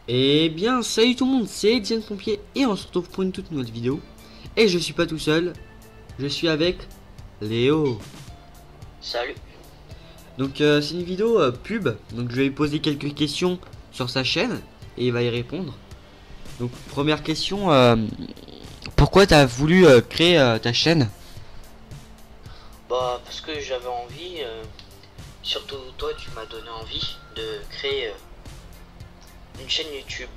Eh bien, salut tout le monde, c'est Diane Pompier et on se retrouve pour une toute nouvelle vidéo. Et je suis pas tout seul, je suis avec Léo. Salut. Donc c'est une vidéo pub, donc je vais lui poser quelques questions sur sa chaîne et il va y répondre. Donc première question, pourquoi t'as voulu créer ta chaîne? Bah parce que j'avais envie, surtout toi tu m'as donné envie de créer une chaîne YouTube.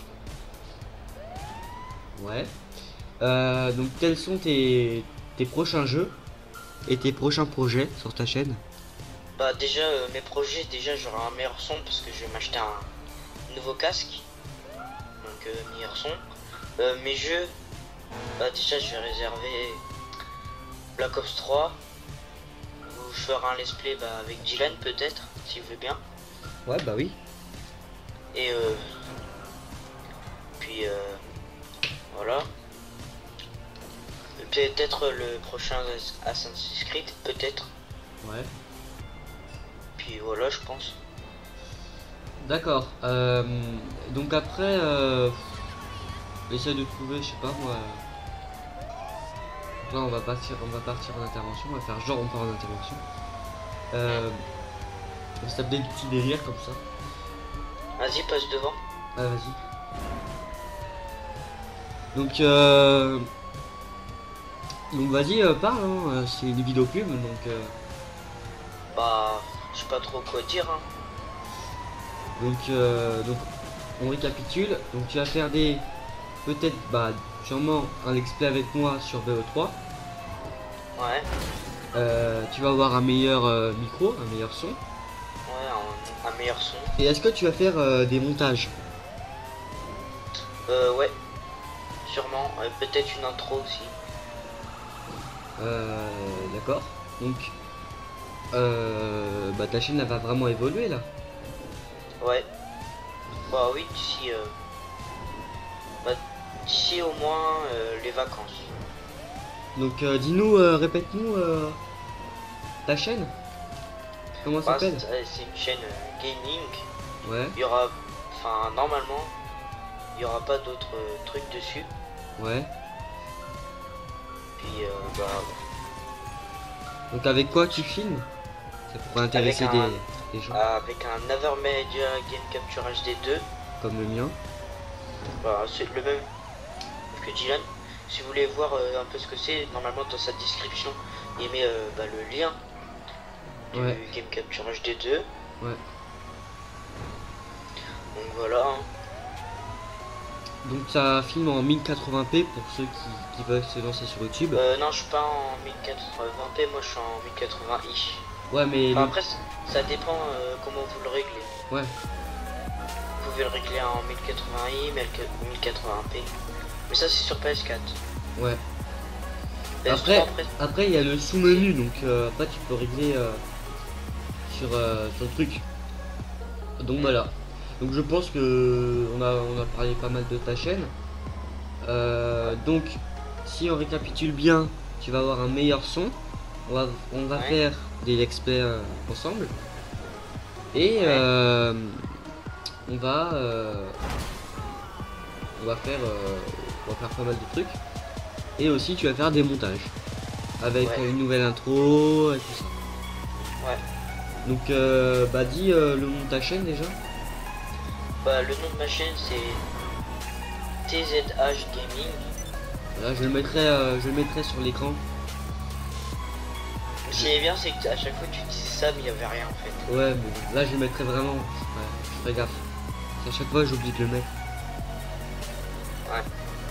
Ouais. Donc quels sont tes prochains jeux et tes prochains projets sur ta chaîne? Bah déjà mes projets, déjà j'aurai un meilleur son parce que je vais m'acheter un nouveau casque. Donc meilleur son. Mes jeux, bah déjà je vais réserver Black Ops 3. Où je ferai un let's play avec Dylan peut-être, s'il veut bien. Ouais bah oui. Et puis voilà. Peut-être le prochain Assassin's Creed, peut-être. Ouais. Puis voilà, je pense. D'accord. Donc après, essaie de trouver, je sais pas moi. Là, on va partir en intervention. On va faire genre on part en intervention. On va se taper des petits délires comme ça. Vas-y, passe devant. Ah, vas-y. Donc vas-y, parle. Hein. C'est une vidéo pub, donc. Bah, je sais pas trop quoi dire. Hein. Donc on récapitule. Donc tu vas faire des peut-être sûrement un let's play avec moi sur BO3. Ouais. Tu vas avoir un meilleur micro, un meilleur son. Ouais, un meilleur son. Et est-ce que tu vas faire des montages? Ouais. Sûrement. Peut-être une intro aussi. D'accord. Donc ta chaîne elle va vraiment évoluer là. Ouais. Bah oui, d'ici au moins les vacances. Donc dis-nous, répète-nous ta chaîne. Comment ça Bah, s'appelle? c'est une chaîne gaming. Ouais, Il y aura, enfin normalement, il y aura pas d'autres trucs dessus. ouais. Puis Donc avec quoi tu filmes? Ça pourrait intéresser des gens avec un Avermedia Game Capture HD2. comme le mien. Bah, c'est le même que Dylan. Si vous voulez voir un peu ce que c'est, normalement dans sa description, il met le lien du Ouais. Game Capture HD2. Ouais. Donc voilà. Hein. Donc ça filme en 1080p pour ceux qui veulent se lancer sur YouTube. Non, je suis pas en 1080p, moi je suis en 1080i. Ouais, mais Enfin, après, ça dépend comment vous le réglez. ouais. Vous pouvez le régler en 1080i, 1080p. Mais ça, c'est sur PS4. Ouais. PS3, Après il y a le sous-menu, donc après tu peux régler sur le truc. Donc voilà. Donc je pense que on a parlé pas mal de ta chaîne. Donc si on récapitule bien, tu vas avoir un meilleur son. On va Ouais. faire des let's play ensemble. Et Ouais. on va on va faire pas mal de trucs. Et aussi tu vas faire des montages avec Ouais. une nouvelle intro et tout ça. Ouais. Donc dis le nom de ta chaîne déjà. Bah, le nom de ma chaîne, c'est TZH Gaming. Là je le mettrai sur l'écran. Ce qui est bien, c'est qu'à chaque fois tu disais ça, mais il n'y avait rien en fait. Ouais, mais là je le mettrai vraiment. Ouais, je ferai gaffe. À chaque fois j'oublie de le mettre. Ouais.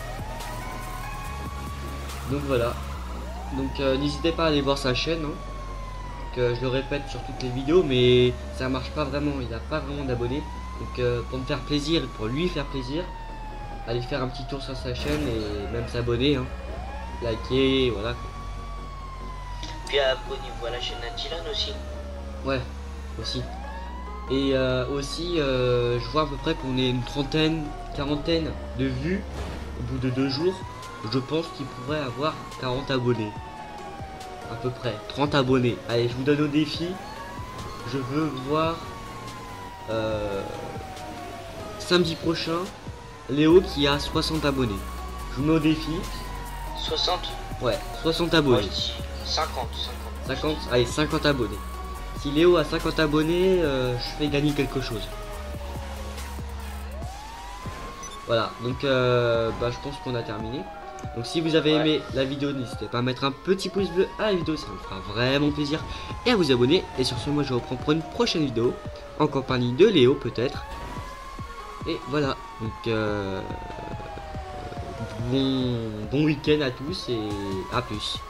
Donc voilà. Donc n'hésitez pas à aller voir sa chaîne. Hein. Que je le répète sur toutes les vidéos, mais ça marche pas vraiment. Il n'a pas vraiment d'abonnés. Donc pour me faire plaisir et pour lui faire plaisir, allez faire un petit tour sur sa chaîne et même s'abonner. Hein. Liker, voilà. Puis abonnez-vous à la chaîne à Dylan aussi. Ouais, aussi. Et aussi, je vois à peu près qu'on est une trentaine, quarantaine de vues au bout de 2 jours. Je pense qu'il pourrait avoir 40 abonnés. À peu près, 30 abonnés. Allez, je vous donne au défi. Je veux voir samedi prochain, Léo qui a 60 abonnés. Je vous mets au défi. 60. Ouais, 60 Moi abonnés. je dis 50. 50, allez, 50 abonnés. Si Léo a 50 abonnés, je fais gagner quelque chose. Voilà, donc je pense qu'on a terminé. Donc si vous avez aimé la vidéo, n'hésitez pas à mettre un petit pouce bleu à la vidéo, ça me fera vraiment plaisir. Et à vous abonner. Et sur ce, moi je reprends pour une prochaine vidéo, en compagnie de Léo peut-être. Et voilà, donc bon week-end à tous et à plus.